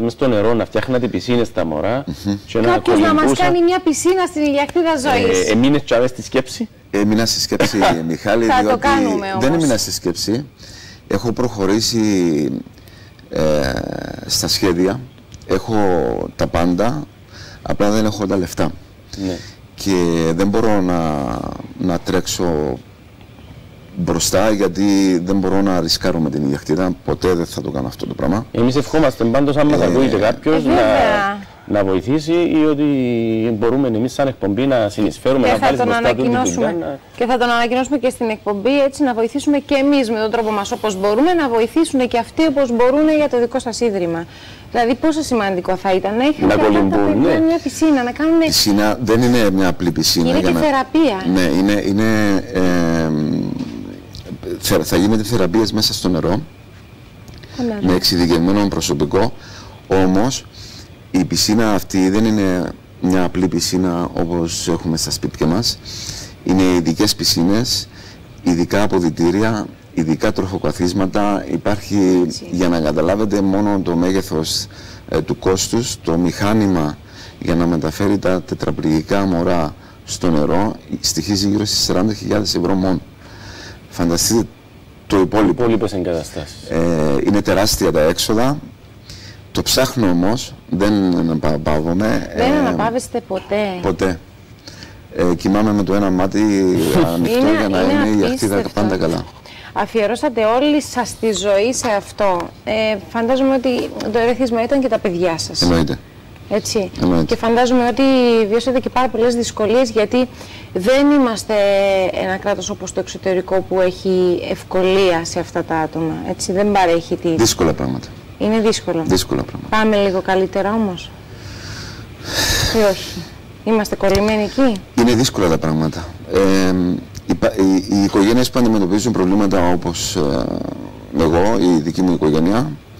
μες στο νερό να φτιάχνατε πισίνες στα μωρά. Κάποιος να μας κάνει μια πισίνα στην ηλιακτήδα ζωής. Έμεινες τσάβες στη σκέψη. Έμεινα στη σκέψη, Μιχάλη, Θα διότι το κάνουμε όμως. δεν έμεινα στη σκέψη. Έχω προχωρήσει στα σχέδια, έχω τα πάντα, απλά δεν έχω τα λεφτά. Ναι. Και δεν μπορώ να τρέξω μπροστά, γιατί δεν μπορώ να ρισκάρω με την ιαχτήρα. Ποτέ δεν θα το κάνω αυτό το πράγμα. Εμείς ευχόμαστε πάντως, αν μας ακούγεται κάποιος, να βοηθήσει, ή ότι μπορούμε εμείς σαν εκπομπή να συνεισφέρουμε, να βάλεις μπροστά του τη δουλειά. Και θα τον ανακοινώσουμε και στην εκπομπή, έτσι να βοηθήσουμε και εμείς με τον τρόπο μας όπως μπορούμε, να βοηθήσουν και αυτοί όπως μπορούν για το δικό σας ίδρυμα. Δηλαδή, πόσο σημαντικό θα ήταν να είχαμε μια πισίνα, να κάνουν. Πισίνα δεν είναι μια απλή πισίνα. Είναι και θεραπεία. Ναι, θα γίνεται θεραπείες μέσα στο νερό, με εξειδικευμένο προσωπικό. Όμως η πισίνα αυτή δεν είναι μια απλή πισίνα όπως έχουμε στα σπίτια μας. Είναι ειδικές πισίνες, ειδικά αποδυτήρια, ειδικά τροφοκαθίσματα. Υπάρχει, για να καταλάβετε μόνο το μέγεθος του κόστους, το μηχάνημα για να μεταφέρει τα τετραπληγικά μωρά στο νερό στοιχίζει γύρω στις 40.000 ευρώ μόνο. Φανταστείτε το υπόλοιπο. Εγκαταστάσεις. Είναι τεράστια τα έξοδα. Το ψάχνω όμως, δεν αναπαύομαι. Δεν αναπαύεστε ποτέ. Ποτέ. Κοιμάμαι με το ένα μάτι ανοιχτό για να είναι η ακτίδα πάντα καλά. Αφιερώσατε όλη σας τη ζωή σε αυτό. Φαντάζομαι ότι το ερεθίσμα ήταν και τα παιδιά σας. Εννοείται. Έτσι. Εννοείται. Και φαντάζομαι ότι βιώσατε και πάρα πολλές δυσκολίες, γιατί δεν είμαστε ένα κράτος όπως το εξωτερικό που έχει ευκολία σε αυτά τα άτομα. Έτσι, δεν παρέχει τη... Δύσκολα πράγματα. Είναι δύσκολο. Δύσκολα πράγματα. Πάμε λίγο καλύτερα όμως. Ή όχι. Είμαστε κολλημένοι εκεί. Είναι δύσκολα τα πράγματα. Οι οικογένειες που αντιμετωπίζουν προβλήματα όπως εγώ, η δική μου οικογένεια,